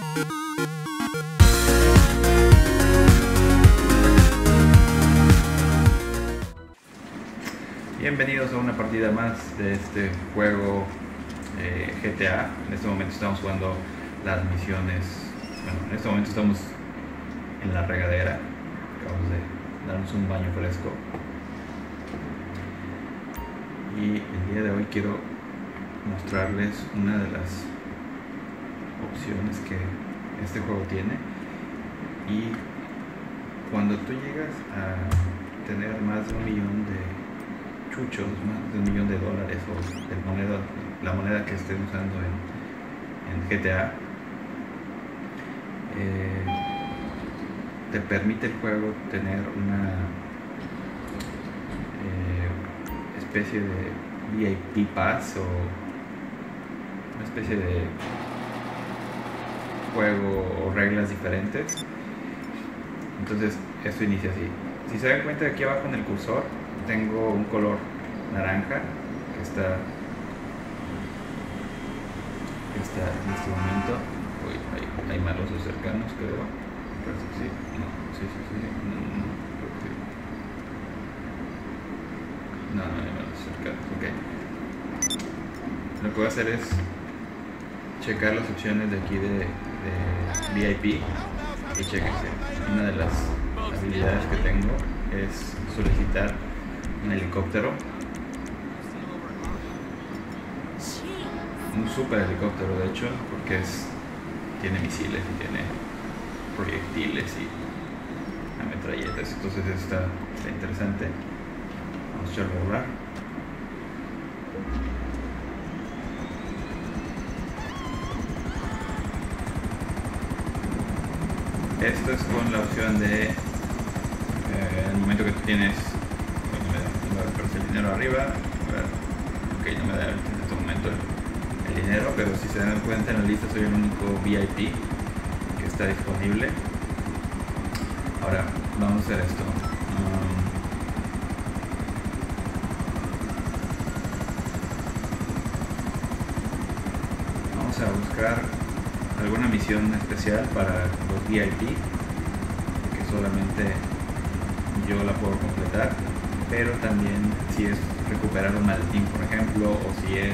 Bienvenidos a una partida más de este juego GTA. En este momento estamos jugando las misiones. Bueno, en este momento estamos en la regadera. Acabamos de darnos un baño fresco. Y el día de hoy quiero mostrarles una de las opciones que este juego tiene. Y cuando tú llegas a tener más de 1 millón de chuchos, más de $1 millón o de la moneda que estén usando en GTA, te permite el juego tener una especie de VIP Pass o una especie de juego o reglas diferentes. Entonces esto inicia así. Si se dan cuenta, aquí abajo en el cursor tengo un color naranja que está en este momento. Uy, hay malosos cercanos, creo. Parece que sí. No, sí. No hay malosos cercanos. Ok. Lo que voy a hacer es checar las opciones de aquí de VIP. Y chequense. Una de las habilidades que tengo es solicitar un helicóptero, un super helicóptero de hecho, porque tiene misiles y tiene proyectiles y ametralletas. Entonces está interesante. Vamos a echarlo a volar. Esto es con la opción de en el momento que tú tienes, el dinero arriba. Ok, no me da en este momento el dinero, pero si se dan cuenta, en la lista soy el único VIP que está disponible. Ahora vamos a hacer esto. Vamos a buscar alguna misión especial para los VIP, que solamente yo la puedo completar, pero también si es recuperar un maletín, por ejemplo, o si es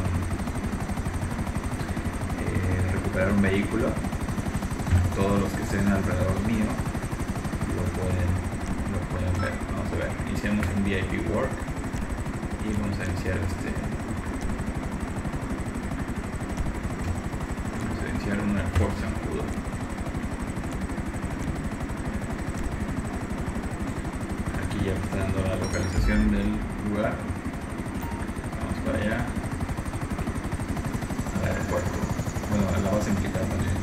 recuperar un vehículo, todos los que estén alrededor mío lo pueden ver. Vamos a ver, iniciamos un VIP Work y vamos a iniciar un esfuerzo zancudo. Aquí ya me está dando la localización del lugar. Vamos para allá, al aeropuerto, bueno, a la base militar también.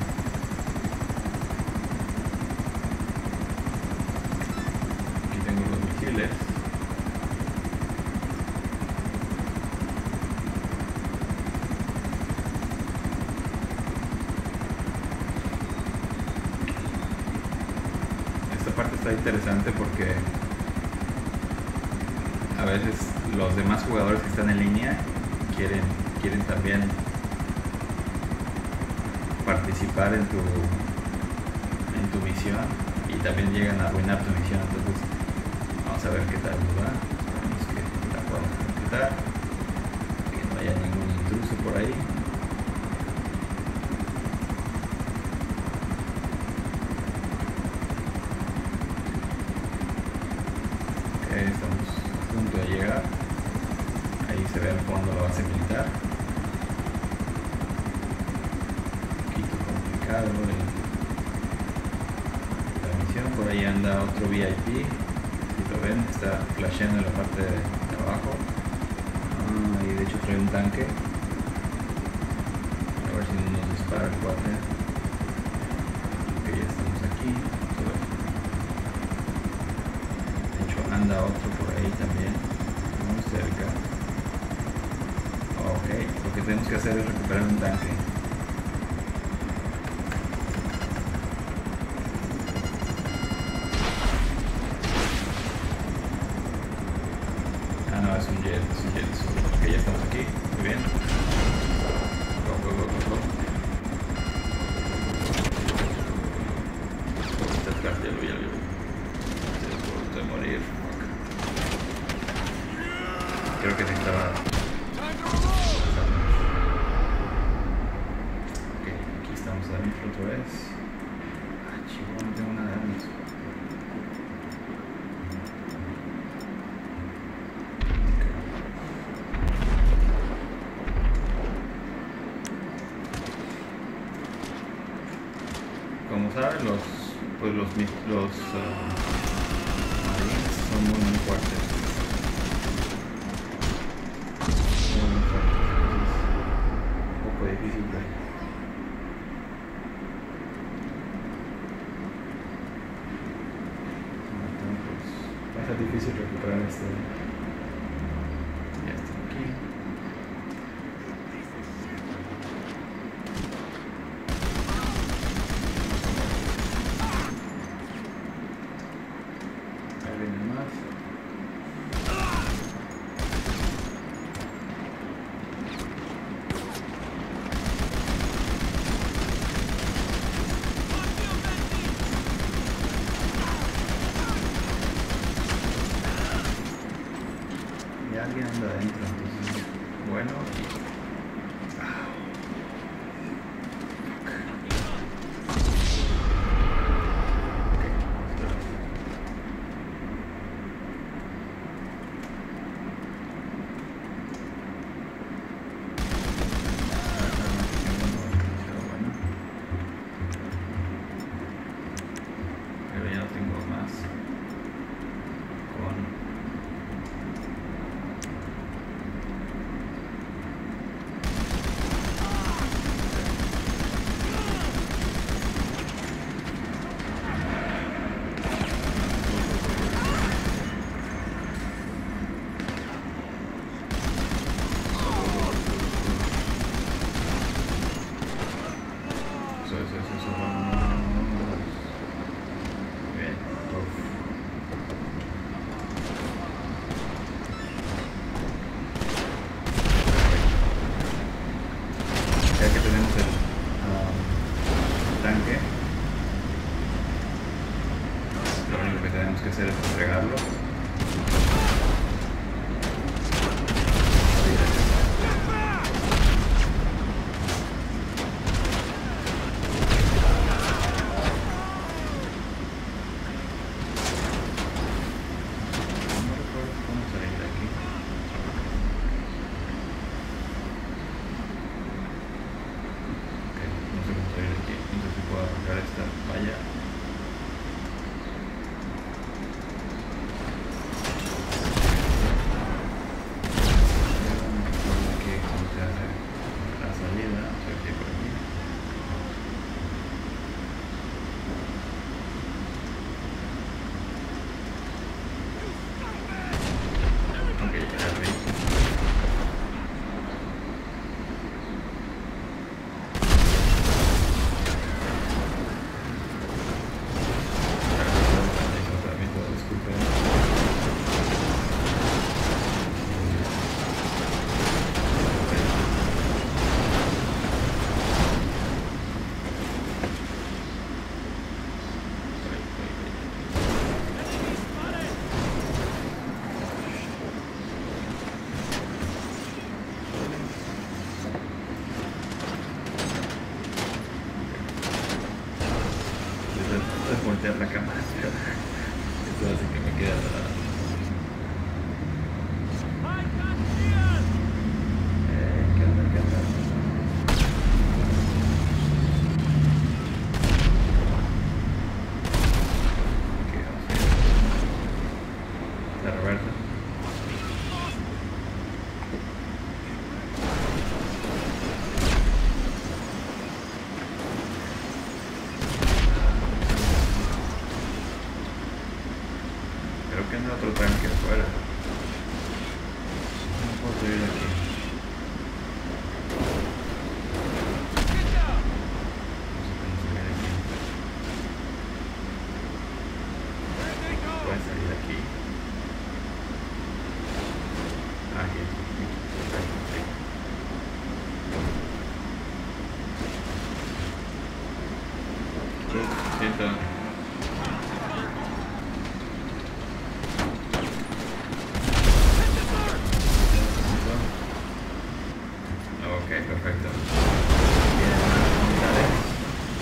Aquí tengo los misiles. Parte está interesante porque a veces los demás jugadores que están en línea quieren también participar en tu misión y también llegan a arruinar tu misión. Entonces vamos a ver qué tal nos va. Esperemos que la podamos completar, que no haya ningún intruso por ahí. Estamos a punto de llegar. Ahí se ve al fondo la base militar. Un poquito complicado la misión. Por ahí anda otro VIP. Si lo ven, está flasheando en la parte de abajo. Y de hecho trae un tanque. A ver si no nos dispara el cuate. Ok, ya estamos aquí. Anda otro por ahí también, muy cerca. Ok, lo que tenemos que hacer es recuperar un tanque. No, es un jet. Ok, ya estamos aquí, muy bien. Go. adentro otra vez. Ah, chihuahua, no tengo nada de armas. Como saben, los marines son muy fuertes. Muy fuertes. Es un poco difícil de... Va a ser difícil recuperar este. Ya está aquí. Ahí vienen más. Y alguien anda adentro, entonces bueno. Pero ya no tengo más con eso, vamos. Bien, ya que tenemos el tanque, lo único que tenemos que hacer es entregarlo. Esta valla. Aquí cómo se hace la salida, por aquí. Ok, ya vi. Voltear la cámara. Esto hace que me quede atrás. ¿Qué onda? Ok, vamos a ir. La reversa. Creo que anda otro tanque afuera. No puedo subir aquí. No sé cómo subir aquí. Puedes salir aquí. Aquí. Siento. Ok, perfecto. Bien, unidades.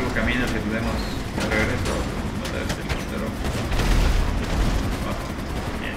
largo camino que tenemos de regreso. Matar este helicóptero. Abajo. Bien.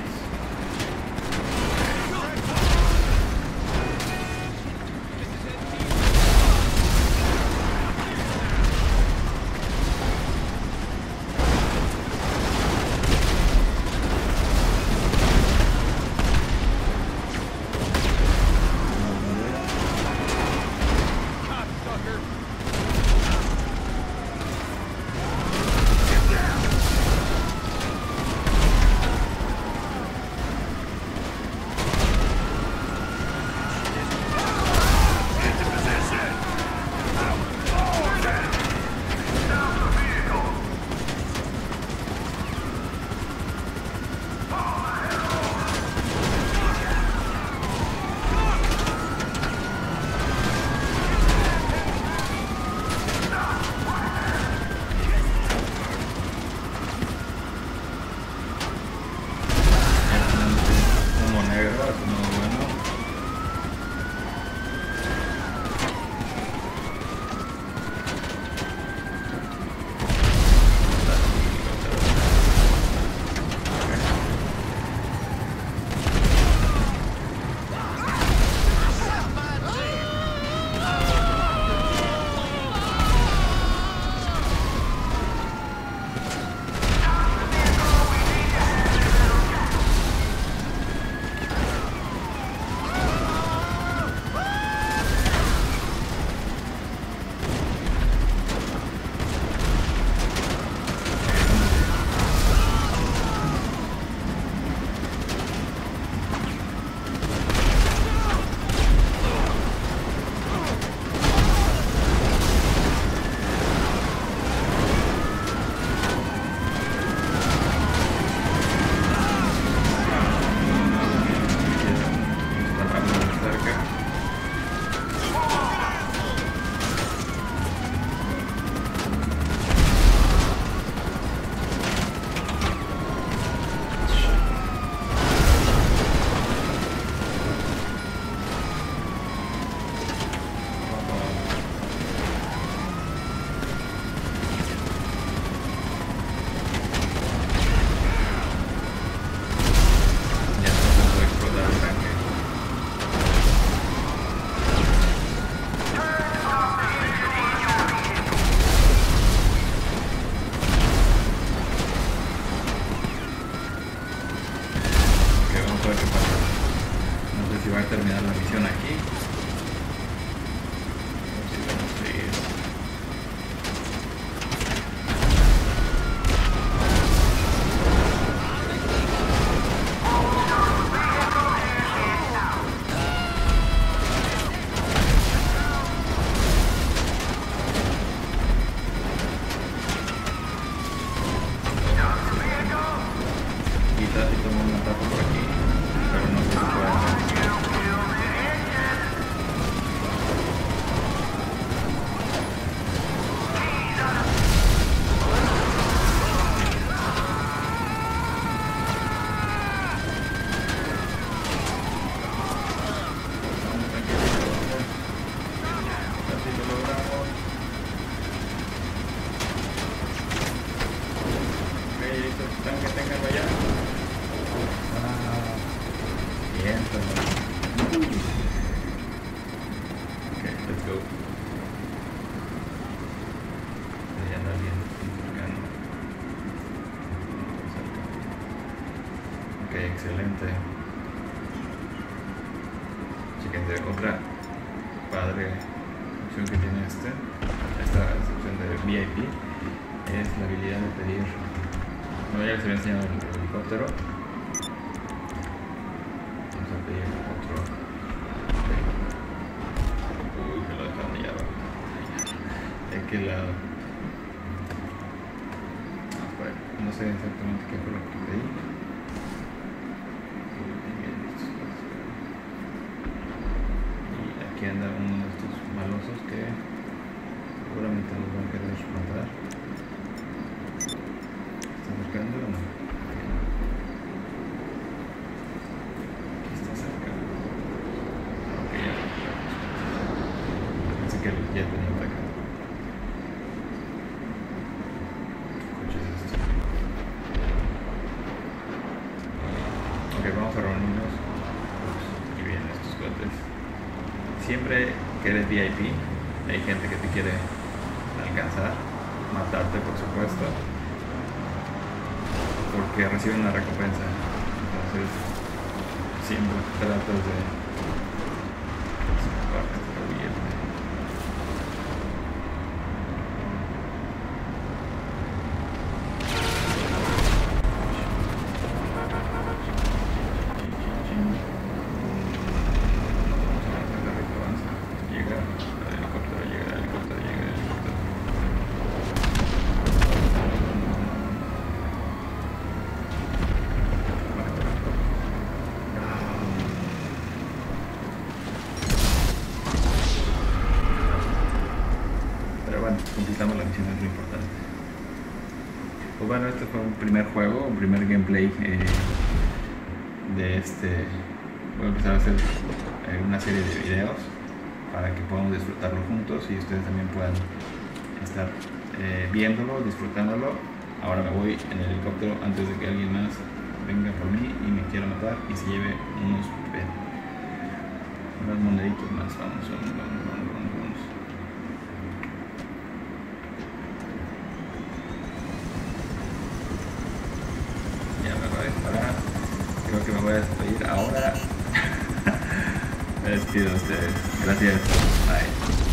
Excelente. Chequen, otra padre opción que tiene esta sección de VIP es la habilidad de pedir. Bueno, ya les había enseñado el helicóptero. Vamos a pedir otro. Uy, me lo dejaron allá abajo. ¿De qué lado? No sé exactamente qué fue lo que pedí. Aquí anda uno de estos malosos que seguramente nos van a querer matar. ¿Está acercando o no? Aquí está cerca. Ok, ya. Pensé que ya tenía atacado. eres VIP, hay gente que te quiere alcanzar, matarte por supuesto, porque reciben una recompensa. Entonces siempre tratas de completamos la misión, es lo importante. Pues bueno, este fue un primer juego, un primer gameplay de este. Voy a empezar a hacer una serie de videos para que podamos disfrutarlo juntos y ustedes también puedan estar viéndolo, disfrutándolo. Ahora me voy en el helicóptero antes de que alguien más venga por mí y me quiera matar y se lleve unos moneditos más. Vamos. Creo que me voy a despedir ahora. Me despido de ustedes. Gracias. Bye.